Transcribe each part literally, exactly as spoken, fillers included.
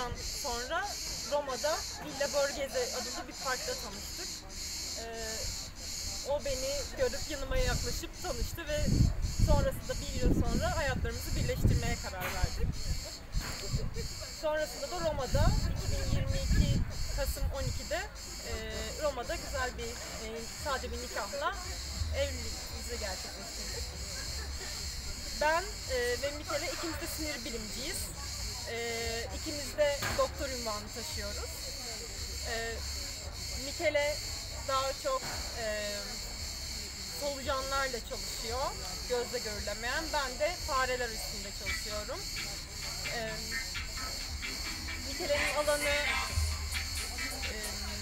yıldan sonra Roma'da Villa Borghese adında bir parkta tanıştık. Ee, o beni görüp yanıma yaklaşıp tanıştı ve sonrasında bir yıl sonra hayatlarımızı birleştirmeye karar verdik. Sonrasında da Roma'da iki bin yirmi iki Kasım on ikide e, Roma'da güzel bir e, sade bir nikahla evliliğimizi gerçekleştirdik. Ben e, ve Michele ikimiz de sinir bilimciyiz. E, ikimiz de doktor unvanı taşıyoruz. E, Michele daha çok e, solucanlarla çalışıyor, gözle görülemeyen. Ben de fareler üstünde çalışıyorum. E, Michele'nin alanı e,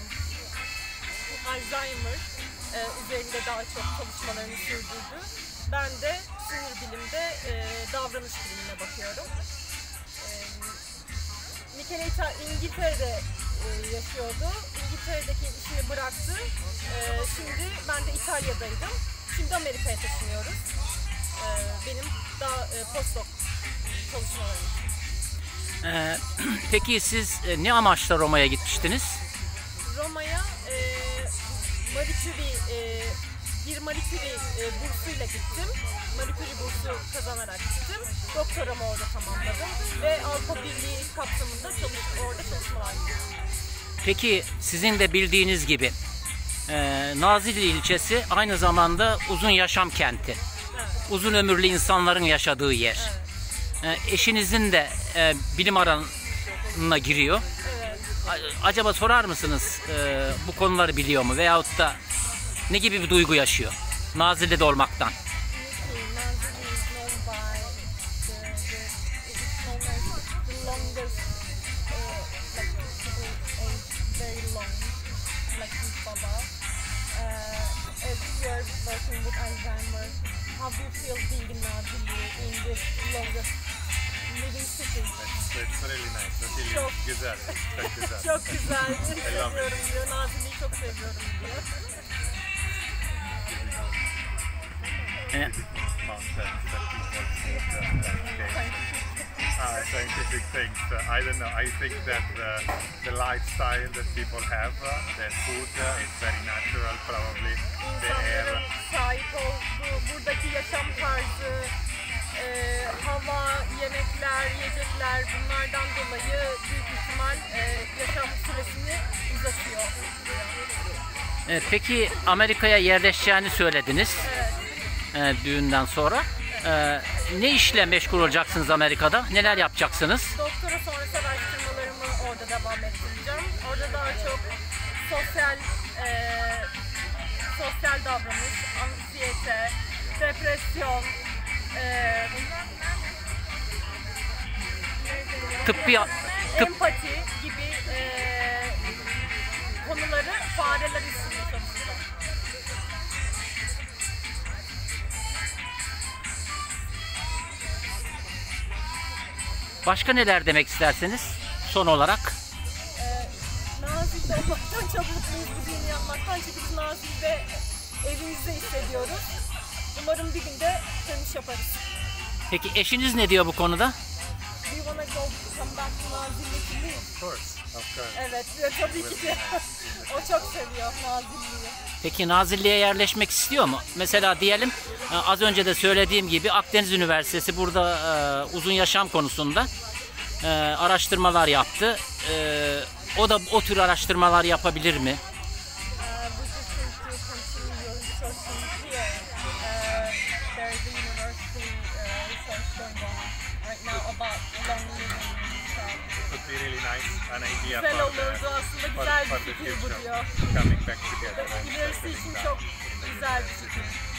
Alzheimer e, üzerinde daha çok çalışmalarını sürdürdü. Ben de sinir bilimde e, davranış bilimine bakıyorum. E, Michele İngiltere'de e, yaşıyordu. İngiltere'deki işini bıraktı. E, şimdi ben de İtalya'daydım. Şimdi Amerika'ya taşınıyoruz. E, benim daha e, postdoc çalışmalarım için. Ee, peki siz e, ne amaçla Roma'ya gitmiştiniz? Roma'ya e, Marie Curie, e, bir Marie Curie e, bursuyla gittim. Marie Curie bursu kazanarak gittim. Doktoramı orada tamamladım ve Avrupa Birliği kapsamında çalış, orada çalışmalar yaptım. Peki sizin de bildiğiniz gibi e, Nazilli ilçesi aynı zamanda uzun yaşam kenti. Evet. Uzun ömürlü insanların yaşadığı yer. Evet. E, eşinizin de e, bilim alanına giriyor. Evet. A- Acaba sorar mısınız e, bu konuları biliyor mu veyahut da ne gibi bir duygu yaşıyor Nazilli'de olmaktan? Working with Alzheimer, how do you feel being in Nazilli in this longest living city? It's really nice. Nazilli Çok güzel. Çok güzel. Çok güzel. I love Seviyorum diyor. Nazilli'yi çok seviyorum diyor. Evet. Mountains that people see the landscape. Uh, scientific things. Uh, I don't know. I think that the, the lifestyle that people have, uh, their food uh, is very natural, probably. The air. İnsanların sahip olduğu buradaki yaşam tarzı, e, hava, yemekler, yiyecekler bunlardan dolayı büyük ihtimal e, yaşam süresini uzatıyor. E, peki Amerika'ya yerleşeceğini söylediniz Evet. e, düğünden sonra. E, ne işle meşgul olacaksınız Amerika'da? Neler yapacaksınız? Doktora sonrası araştırmalarımı orada devam ettireceğim. Orada daha çok sosyal e, sosyal davranış, anksiyete, depresyon, e, Tıbbi tıp, empati gibi e, konuları fareler üstünde çalışacağım. başka neler demek isterseniz son olarak? E, Nazilli'de olmaktan çok mutluyuz bu düğünü yapmaktan. Çünkü biz Nazilli'de evimizde hissediyoruz. Umarım bir gün de dönüş yaparız. Peki eşiniz ne diyor bu konuda? Do you wanna go come back to Nazilli to live? Of course. Of course. Evet, ve tabii ki de. O çok seviyor Nazilli'yi. Peki Nazilli'ye yerleşmek istiyor mu? Mesela diyelim e, az önce de söylediğim gibi Akdeniz Üniversitesi burada e, uzun yaşam konusunda e, araştırmalar yaptı. E, o da o tür araştırmalar yapabilir mi? Uh, we just need to continue researching here. Uh, there is a university uh, research going on right now about long living. It would be really nice, an idea Güzel for the, olurdu aslında, for, güzel for bir the fikir bu future. diyor. Coming back together and İlerisi settling için down çok in the güzel bir fikir.